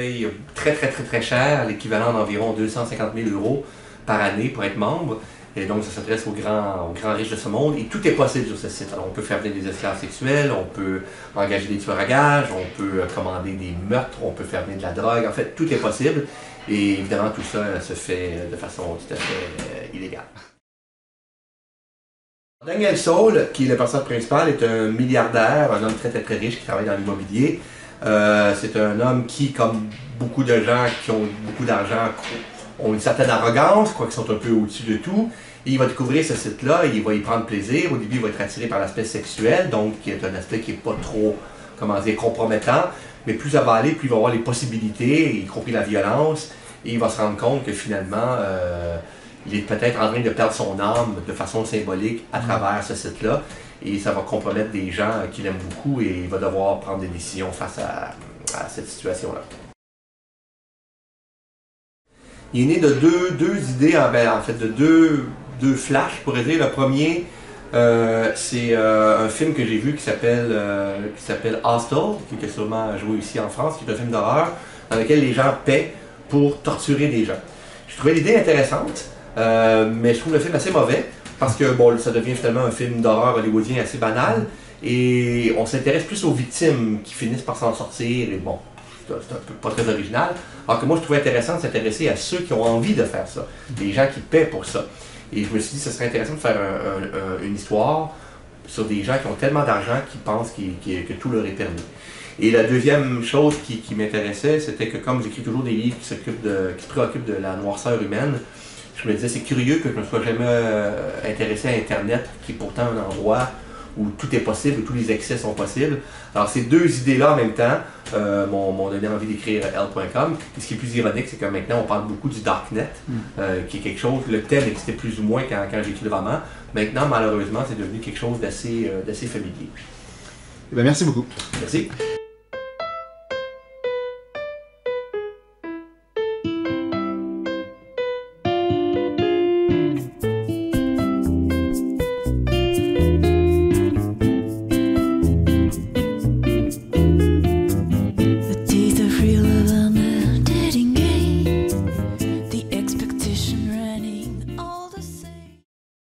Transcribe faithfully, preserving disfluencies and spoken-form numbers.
paye très très très très cher, l'équivalent d'environ deux cent cinquante mille euros par année pour être membre. Et donc ça s'adresse aux grands, aux grands riches de ce monde et tout est possible sur ce site. Alors on peut faire venir des esclaves sexuels, on peut engager des tueurs à gages, on peut commander des meurtres, on peut faire venir de la drogue, en fait tout est possible. Et évidemment tout ça se fait de façon tout à fait illégale. Daniel Saul, qui est le personnage principal, est un milliardaire, un homme très très très riche qui travaille dans l'immobilier. Euh, c'est un homme qui, comme beaucoup de gens qui ont beaucoup d'argent, ont une certaine arrogance, quoi qu'ils sont un peu au-dessus de tout. Et il va découvrir ce site-là et il va y prendre plaisir. Au début, il va être attiré par l'aspect sexuel, donc qui est un aspect qui n'est pas trop, comment dire, compromettant. Mais plus ça va aller, plus il va avoir les possibilités, y compris la violence. Et il va se rendre compte que finalement, euh, il est peut-être en train de perdre son âme de façon symbolique à travers ce site-là. Et ça va compromettre des gens qu'il aime beaucoup et il va devoir prendre des décisions face à, à cette situation-là. Il est né de deux, deux idées, en, ben, en fait de deux, deux flashs, je pourrais dire. Le premier, euh, c'est euh, un film que j'ai vu qui s'appelle euh, qui s'appelle Hostel, qui est sûrement joué ici en France, qui est un film d'horreur dans lequel les gens paient pour torturer des gens. Je trouvais l'idée intéressante, euh, mais je trouve le film assez mauvais parce que bon, ça devient finalement un film d'horreur hollywoodien assez banal et on s'intéresse plus aux victimes qui finissent par s'en sortir et bon, c'est un peu pas très original. Alors que moi je trouvais intéressant de s'intéresser à ceux qui ont envie de faire ça, les gens qui paient pour ça. Et je me suis dit que ce serait intéressant de faire un, un, un, une histoire sur des gens qui ont tellement d'argent qu'ils pensent qu qu que tout leur est permis. Et la deuxième chose qui, qui m'intéressait, c'était que comme j'écris toujours des livres qui s'occupent de, qui se préoccupent de la noirceur humaine, je me disais c'est curieux que je ne me sois jamais euh, intéressé à Internet, qui est pourtant un endroit où tout est possible, où tous les excès sont possibles. Alors ces deux idées-là en même temps euh, m'ont donné envie d'écrire elle point com. Et ce qui est plus ironique, c'est que maintenant on parle beaucoup du Darknet, mm. euh, qui est quelque chose, le thème existait plus ou moins quand, quand j'ai écrit le roman. Maintenant, malheureusement, c'est devenu quelque chose d'assez euh, d'assez familier. Eh bien, merci beaucoup. Merci.